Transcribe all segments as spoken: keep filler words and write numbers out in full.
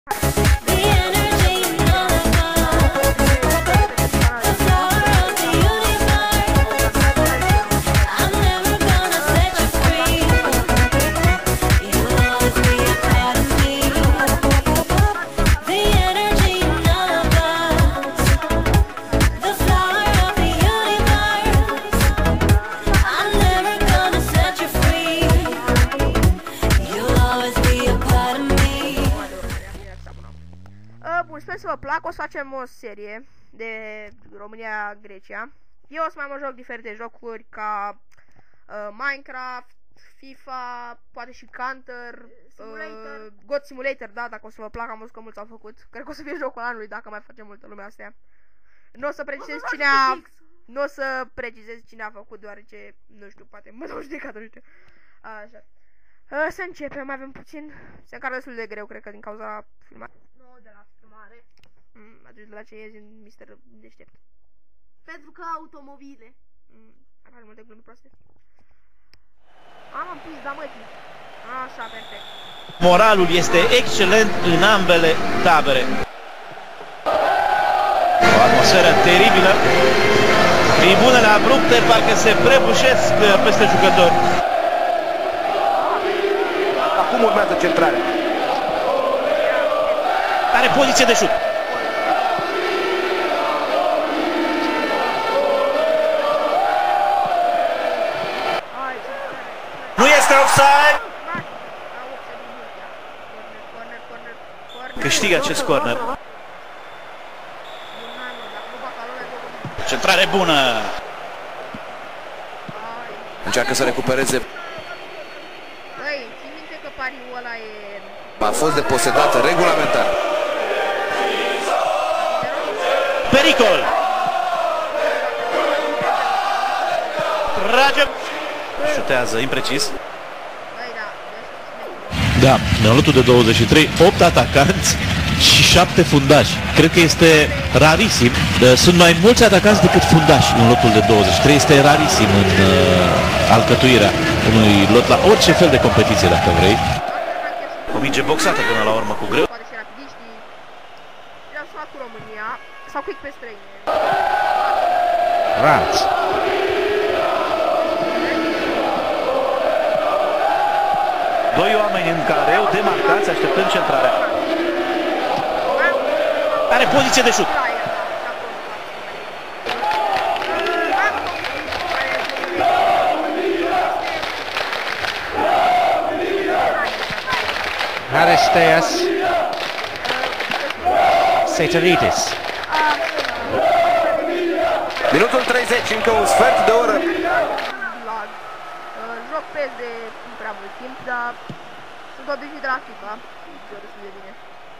Bun, sper să vă placă. O să facem o serie de România-Grecia. Eu o să mai mă joc diferite jocuri ca uh, Minecraft, FIFA, poate și Counter, Simulator. uh, God Simulator, da, dacă o să vă placă, am văzut că mulți au făcut. Cred că o să fie jocul anului dacă mai face multă lume astea. Nu o să precizez cine a... Nu o să precizez cine a făcut, deoarece, nu știu, poate mă dau judecată, nu știu. Așa. Uh, să începem, mai avem puțin. Se încarcă destul de greu, cred că din cauza filmării. Nu de la filmare. Mm, atunci de la ce iezi în mister Deștept. Pentru că automobile. Mm, are multe glume proaste. Am am pus, da mătii. Așa, perfect. Moralul este excelent în ambele tabere. O atmosferă teribilă. Tribunele abrupte parcă se prăbușesc peste jucători. Acum urmează centrarea. Are poziție de șut. Nu este offside. Câștigă acest corner. Centrare bună. Încearcă să recupereze. Băi, ții minte că pariul ăla e... A fost deposedată regulamentar. Pericol. Trage. Șutează imprecis. Băi, da. Da, în lotul de douăzeci și trei, opt atacanți și șapte fundași. Cred că este rarisim. Sunt mai mulți atacanți decât fundași în lotul de douăzeci și trei. Este rarisim în uh, alcătuirea unui lot la orice fel de competiție, dacă vrei. O minge boxată până la urmă cu greu. Poate și rapidiștii. I-am sunat cu România. Sau quick pe străini. Ranț. Doi oameni în careu, demarcați, așteptând centrarea. Are poziție de șut. Aristeas Seteridis. Minutul treizeci, încă un sfert de oră. Joc P E S de nu prea mult timp, dar sunt obișnuit de la FIFA. Joc destul de bine.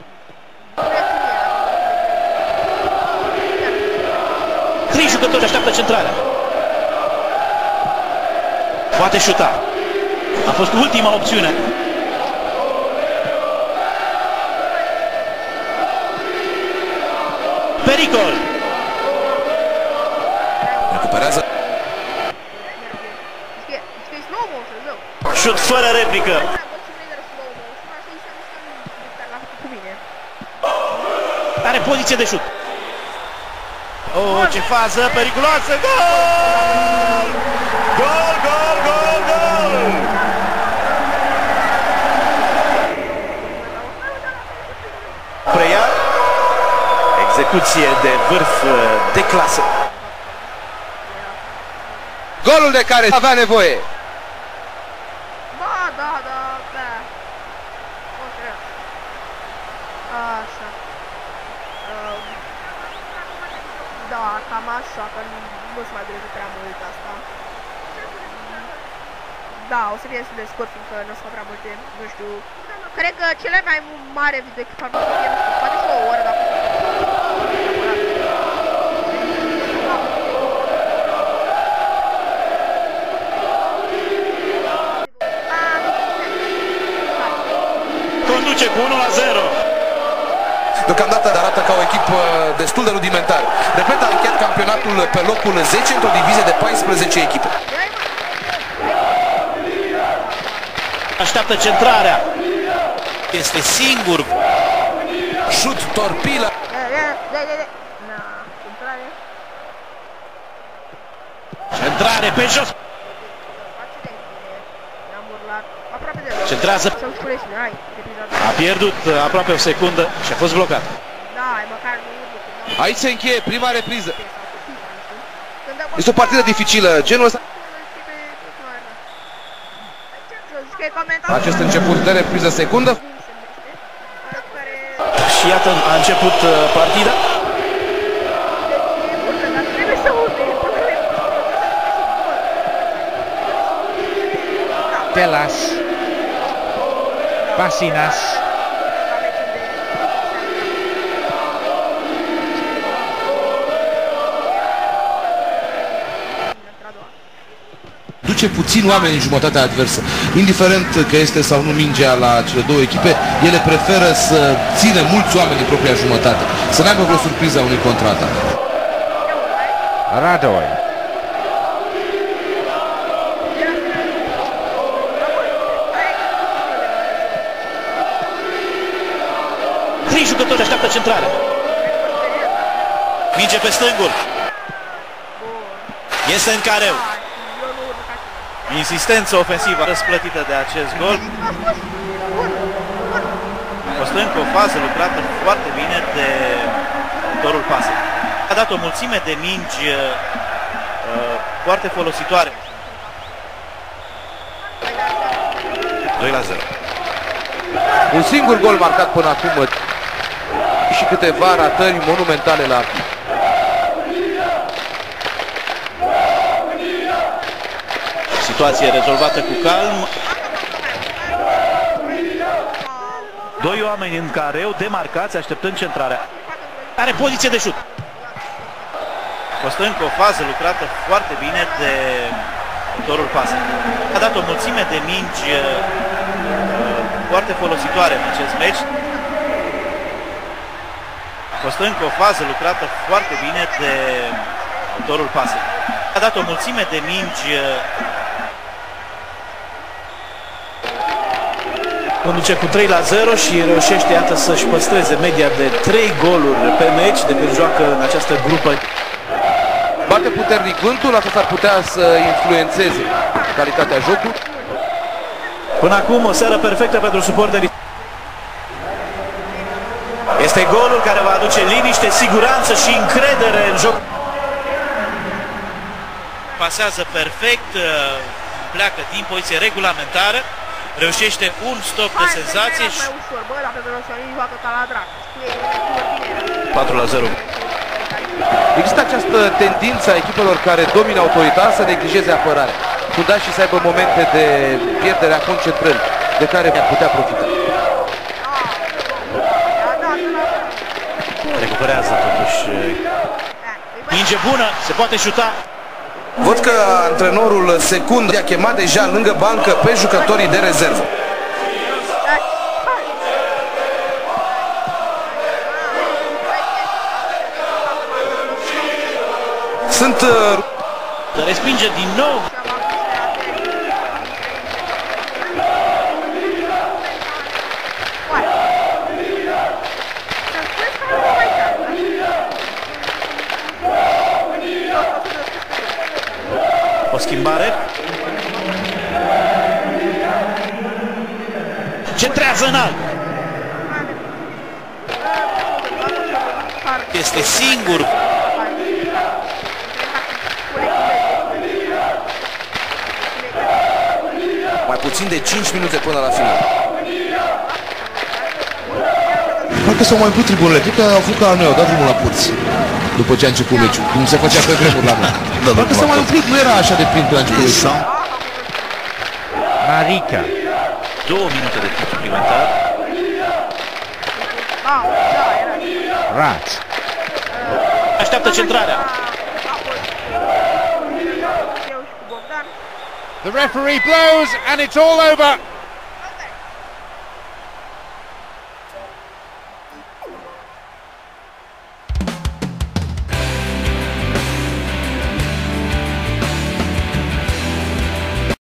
Trei jucători așteaptă centrarea. Poate șuta. A fost ultima opțiune. Pericol. Recuperează. Șut fără replică. Are poziție de șut. Oh, ce fază periculoasă! Gol! Gol, gol, gol, gol! Preia. Execuție de vârf de clasă. Golul de care avea nevoie. Ba, da, da, da. O să așa. Um, da, cam așa, că nu se mai durează prea mult asta. Da, o să fie destul de scurt, fiindcă nu o să fac prea multe, nu știu. Cred că cele mai mare video echipament o să fie, nu știu, poate și o oră, dacă Conduce cu unu la zero. Deocamdată arată ca o echipă destul de rudimentară. Repet, a încheiat campionatul pe locul zece într-o divizie de paisprezece echipe. Așteaptă centrarea. Este singur. Torpilă. Na, centrare. Centrare pe jos. Ne-am urlat. Aproape de Centrează. Să-mi spune și hai, repriza. A pierdut aproape o secundă și a fost blocat. Da, măcar nu urlu când Aici se încheie prima repriză. Când am Este o partidă dificilă, genul ăsta. Acest început de repriză secundă. Și iată, a început uh, partida. Delas. Basinas. Duce puțin oameni în jumătatea adversă. Indiferent că este sau nu mingea la cele două echipe, ele preferă să țină mulți oameni în propria jumătate. Să n-aibă vreo surpriză a unui contraatac. Radoi. Trei jucători așteaptă centrarea. Minge pe stângul. Este în careu. Insistență ofensivă răsplătită de acest gol. Costâncă o fază lucrată foarte bine de autorul pasei. A dat o mulțime de mingi uh, foarte folositoare. doi la zero. Un singur gol marcat până acum și câteva ratări monumentale la arbitraj. Situație rezolvată cu calm. Doi oameni în careu, demarcați, așteptând centrarea. Are poziție de șut. Costâncă o fază lucrată foarte bine de autorul pasei. A dat o mulțime de mingi uh, foarte folositoare în acest meci. Costâncă o fază lucrată foarte bine de autorul pasei. A dat o mulțime de mingi uh, conduce cu trei la zero și reușește, iată, să-și păstreze media de trei goluri pe meci de când joacă în această grupă. Bate puternic vântul, asta s-ar putea să influențeze calitatea jocului. Până acum o seară perfectă pentru suporterii. Este golul care va aduce liniște, siguranță și încredere în joc. Pasează perfect, pleacă din poziție regulamentară. Reușește un stop de senzație și patru la zero. Există această tendință a echipelor care domină autoritatea să neglijeze apărarea. Fundașii să aibă momente de pierdere a concentrării de care ar putea profita. Recuperează totuși. Minge bună, se poate șuta. Văd că antrenorul secund i-a chemat deja lângă bancă pe jucătorii de rezervă. Sunt... Uh... Respinge din nou. O schimbare. Centrează înalt. Este singur. Mai puțin de cinci minute până la final. Parcă s-au mai umplut tribunele, cred că au făcut ca la noi, au dat drumul la porți. După ce a început meciul, cum se făcea pe vremuri la noi. Parcă s-au mai umplut, nu era așa de plin când a început meciul. Marica. Două minute de timp suplimentar. Rat. Așteaptă centrarea. The referee blows and it's all over.